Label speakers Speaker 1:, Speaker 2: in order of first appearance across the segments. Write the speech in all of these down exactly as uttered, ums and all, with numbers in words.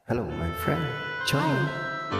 Speaker 1: Hello, my friend. Johnny.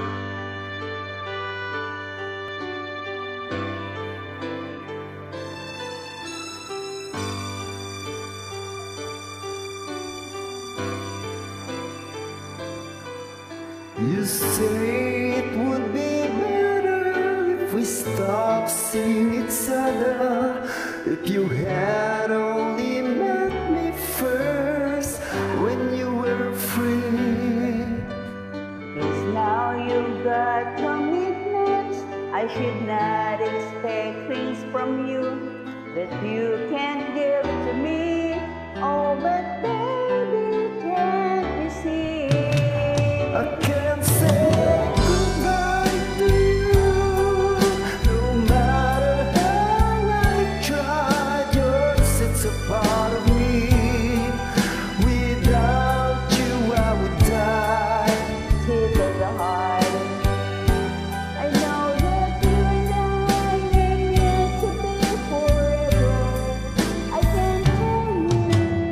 Speaker 1: You say it would be better if we stopped seeing each other. If you had only met me first when you were free.
Speaker 2: Cause now you've got commitments. I should not expect things from you that you can't give to me. Oh, but baby, can't you see?
Speaker 1: I can't say goodbye to you, no matter how I try. Yours, it's a part of me. Without you, I would die.
Speaker 2: Deep in the heart of me, I know that you and I are meant to be forever. I can't tell you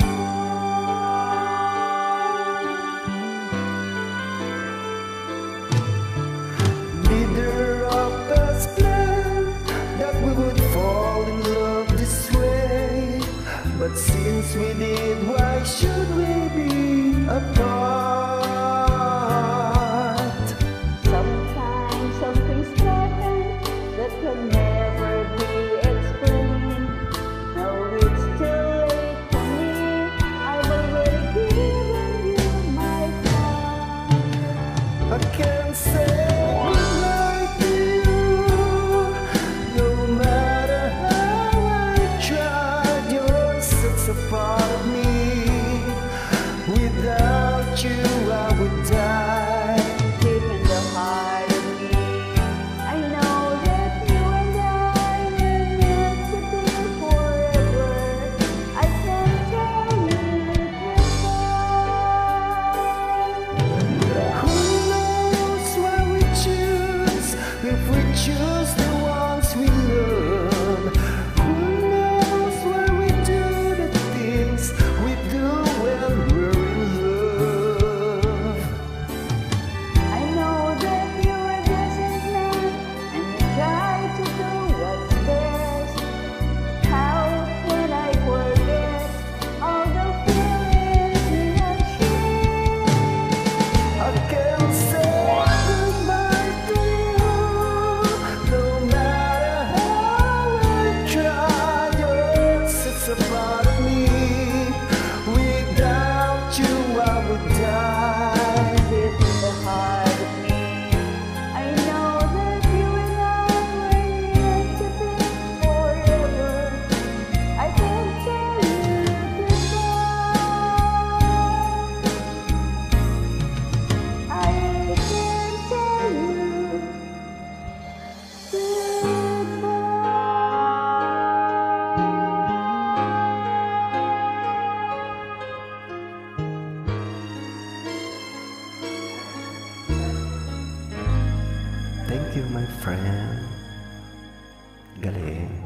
Speaker 1: Neither of us planned that we would fall in love this way. But since we did, why should we be apart?
Speaker 2: sometimes some things happen that can never be explained. No, it's too late for me. I've already given you my time.
Speaker 1: I can't say goodbye to you, no matter how I tried. Yours, it's a part of me. Without you, I would die.
Speaker 2: Deep in the heart of me, I know that you and I are meant to be forever. I can't tell you just why.
Speaker 1: Who knows what we choose if we choose the ones we love? Who knows why we do the things we do when we're in love?
Speaker 2: I know that you are just as man, and you try to do what's best. How can I forget all the feelings we have shared?
Speaker 1: I can't say goodbye to you, no matter how I try. Yours, it's a part of me. Without you, I would die.
Speaker 2: Deep in the heart of me, I know that you and I were meant to be forever. I can't tell you goodbye. I can't tell you
Speaker 1: Thank you, my friend. Galing.